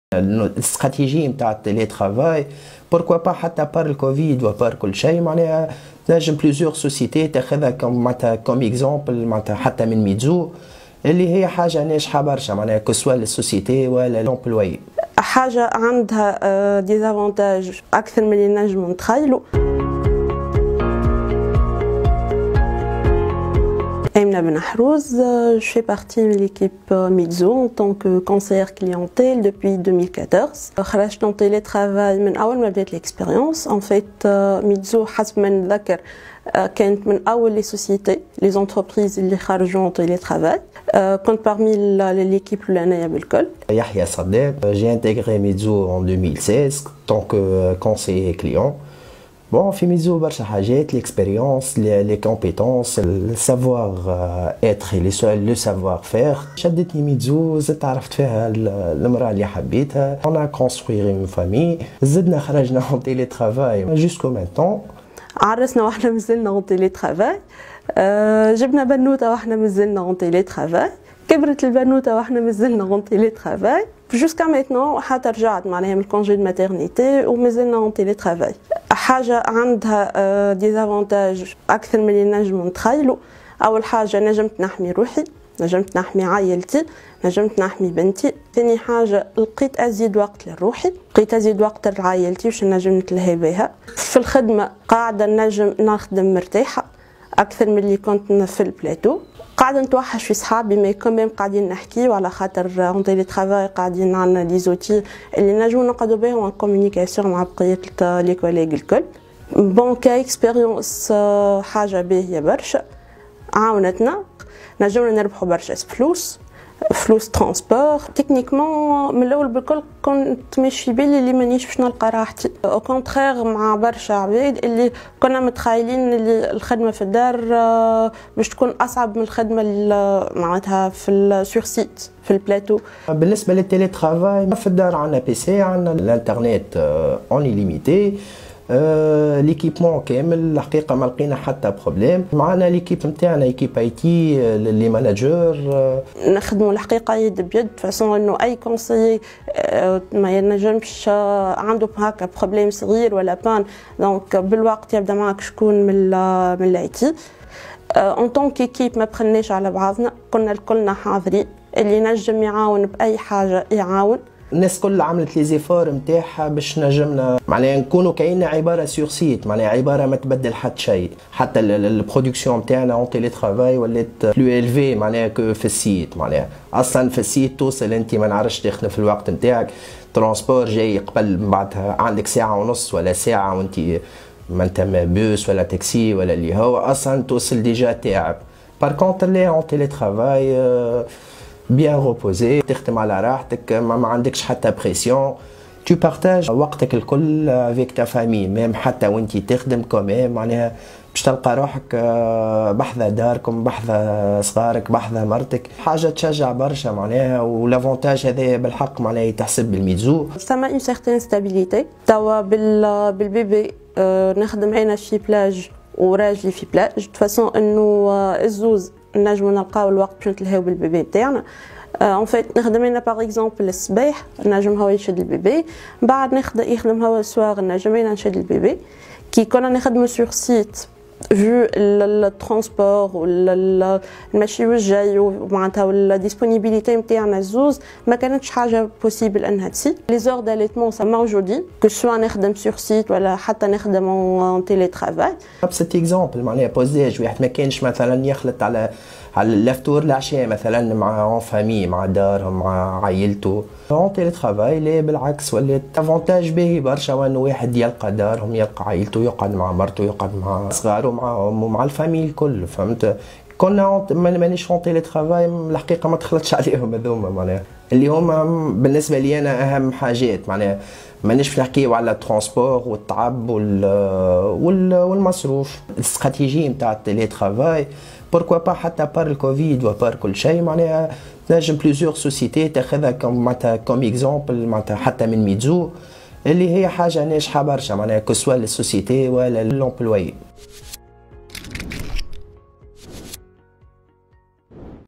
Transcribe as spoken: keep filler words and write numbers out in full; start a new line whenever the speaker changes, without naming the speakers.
الاستراتيجيه نتاع التيلي ترافاي بوركوا با حتى بار الكوفيد وبار كل شيء معناها تنجم بليزيور سوسيتي تاخذها كم معناتها كوم اكزومبل معناتها حتى من ميتزو اللي هي حاجه ناجحه برشا معناها كسوا للسوسيتي ولا لومبلوي.
حاجه عندها ديزافونتاج اكثر من اللي نجموا نتخيلوا. Aïmna Benahrouz, je fais partie de l'équipe Mizzo en tant que conseillère clientèle depuis deux mille quatorze. خرجت en télétravail من أول ما بدأت l'expérience. En fait, Mizzo حسب ما نتذكر كانت من أول les sociétés, les entreprises اللي خرجوا en télétravail. كنت parmi l'équipe الأولانية بالكل.
Yahya Sadek, j'ai intégré Mizzo en deux mille seize en tant que conseiller client. Bon, في ميزو برشا حاجات l'expérience, les compétences, le savoir être et le savoir faire. شدتني ميزو زدت عرفت فيها المرأة اللي حبيتها. On a construit une famille. زدنا خرجنا en télétravail jusqu'au maintenant.
عرسنا واحنا مازلنا en télétravail. جبنا بنوتة واحنا مازلنا en télétravail. كبرت البنوتة واحنا مازلنا en télétravail. jusqu'à maintenant حتى رجعت معناها من الكونجي دو ماتيرنيتي ومازلنا en télétravail. حاجة عندها ديزافونتاج أكثر من اللي نجموا نتخيلوا. أول حاجة نجمت نحمي روحي، نجمت نحمي عائلتي، نجمت نحمي بنتي. ثاني حاجة لقيت أزيد وقت لروحي، لقيت أزيد وقت لعائلتي باش نجم نتلهي بها. في الخدمة قاعدة نجم نخدم مرتاحة أكثر من اللي كنت في البلاتو. قاعدة نتوحش في صحابي مي كوميم قاعدين نحكيو على خاطر اون تيلي ترافاي قاعدين عندنا لي زوتي اللي نجمو نقعدو بيهم ان كومونيكاسيون مع بقية لي كوليغ الكل. بون كا اكسبيريونس حاجة باهية برشا عاونتنا، نجمنا نربحو برشا فلوس فلوس ترونسبور. تكنيكمون من الاول بالكل كنت ماشي في بالي اللي مانيش باش نلقى راحتي، او كونترير مع برشا عباد اللي كنا متخيلين اللي الخدمه في الدار باش تكون اصعب من الخدمه معناتها في السور سيت في البلاتو.
بالنسبه للتيلي ترافاي في الدار عندنا بي سي، عندنا الانترنت اونلي ليميتي، آه، ليكيبمون كامل. الحقيقه ما لقينا حتى بروبليم. معنا ليكيب نتاعنا ايكيب اي تي لي ماناجور، آه.
نخدموا الحقيقه يد بيد فاسون انه اي كونسيي آه ما ينجمش آه عنده هكا بروبليم صغير ولا بان دونك بالوقت يبدا معك شكون من من الاي تي. اون طون كيكيب ما بخلناش على بعضنا، كنا الكلنا حاضرين، اللي نجم يعاون باي حاجه يعاون.
الناس كل عملت لي زيفور نتاعها باش نجمنا معناها نكونوا كاينه عباره سور سيت، معناها عباره ما تبدل حتى شيء. حتى البرودكسيون نتاعنا اون تيلي ترافاي ولات بلو الفي معناها كو في السيت. معناها اصلا في السيت توصل انت ما نعرفش تخدم في الوقت نتاعك، ترونسبور جاي قبل بعدها عندك ساعه ونص ولا ساعه وانت ما انت بوس ولا تاكسي ولا اللي هو اصلا توصل ديجا تعب. بار كونتر لي اون تيلي ترافاي bien reposé، تخدم على راحتك، ما عندكش حتى بريسيون، tu partages وقتك الكل avec ta famille. ميم حتى وانت تخدم كوميم معناها باش تلقى روحك بحذا داركم، بحذا صغارك، بحذا مرتك. حاجه تشجع برشا معناها، ولافونتاج هذا بالحق معناها يتحسب بالميزو.
سما اون سيغتين ستابيليتي. توا بالبيبي نخدم انا في بلاج وراجلي في بلاج دو فاسون انه الزوز نجمو نلقاو الوقت باش نتلهاو بالبيبي تاعنا. اون فيت نخدم انا باغ اكزومبل الصباح نجم هو يشد البيبي، بعد نخدم يخدم هو السواغ نجم انا نشد البيبي. كي كنا نخدمو سور سيت فيو الترونسبور والمشي والجاي ومعناتها والديسبونيبيليتي نتاعنا الزوز ما كانتش حاجه بوسيبل انها تسي. لي زور داليتمون سا موجودين كو سوا نخدم سور سيت ولا حتى نخدم اون تيلي ترافاي.
ابسط اكزومبل معناها بوزاج واحد ما كانش مثلا يخلط على على الفطور العشاء مثلا مع اون فامي مع دارهم مع عائلته. اون تيلي ترافاي لا بالعكس ولات افونتاج باهي برشا، وانه واحد يلقى دارهم يلقى عائلته، يقعد مع مرته، يقعد مع صغاره، مع امه، مع الفامي الكل. فهمت؟ كنا مانيش اون تيلي ترافاي الحقيقه ما تخلطش عليهم هذوما معناها اللي هما بالنسبه لي انا اهم حاجات. معناها مانيش نحكيو على الترونسبور والتعب وال والمصروف. الاستراتيجيه نتاع التيلي ترافاي بوركوا با حتى بار الكوفيد وبار كل شيء معناها تنجم بليزيور سوسيتي تاخذها كم معناتها كوم اكزومبل معناتها حتى من ميتزو اللي هي حاجه ناجحه برشا معناها كسوا للسوسيتي ولا لومبلوي.